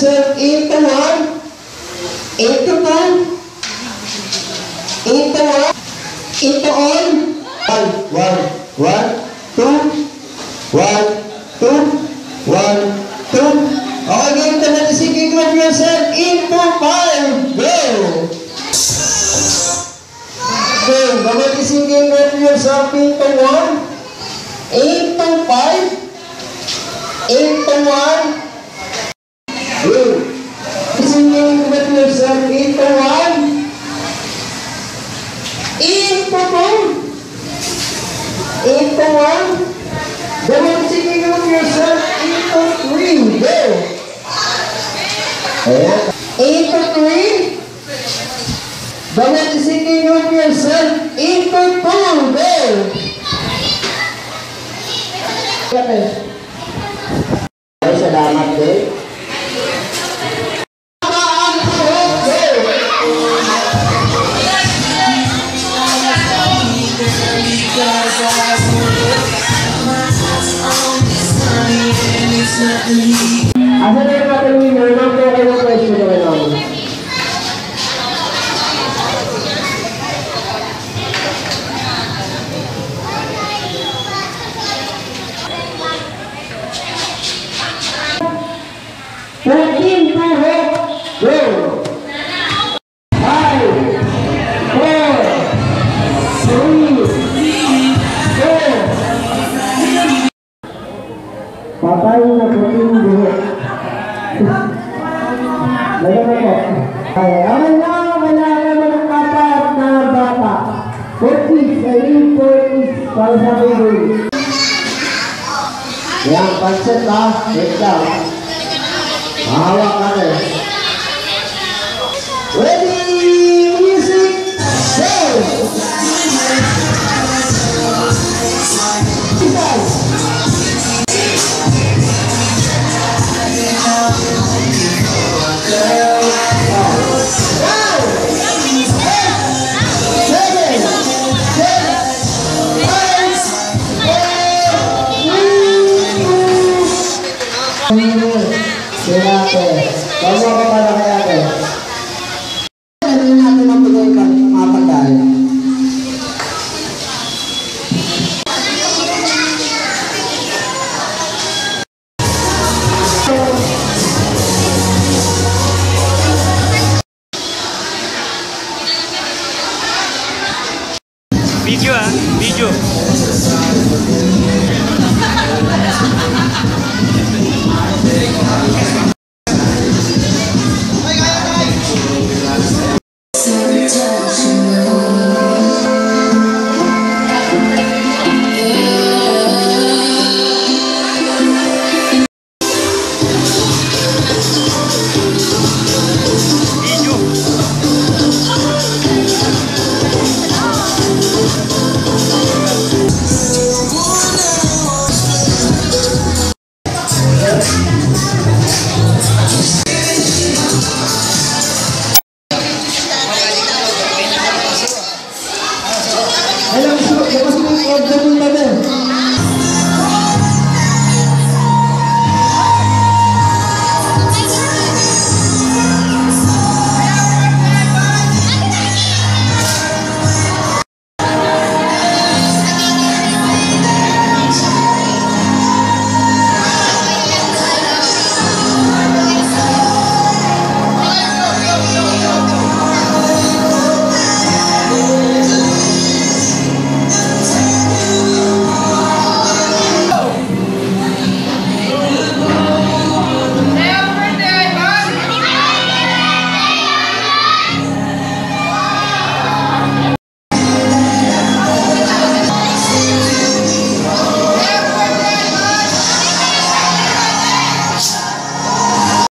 yourself into 1, into 2, into 1, into all. 1, 1, 2, 1, 2, 1, 2. Okay, game to natin si group yourself into 5. Go! Go! Gamitin group yourself into 1, into 5, into 1. Go! Gamitin group yourself into 1, into 2, into 1. Gamitin group yourself into 3. Go! Ayan. Into 3. Gamitin group yourself into 2. Go! Ay, salamat din. Asa na yung matanungin nyo? Nang po kayo ng question na kayo namin. Go! 5, 4, 3, 4. Patay na po yung buhok. Lagyan mo po. Aman na naman ang kapat na bata. 40s, I need 40s para sa baby. Yan, pansit na. Wait lang. Mahawak ka na eh. Ready, music, go! Bawa ka para kaya ate. Ano yung natin mapagay ka mga pagkain? Video ah, video. Alam mo,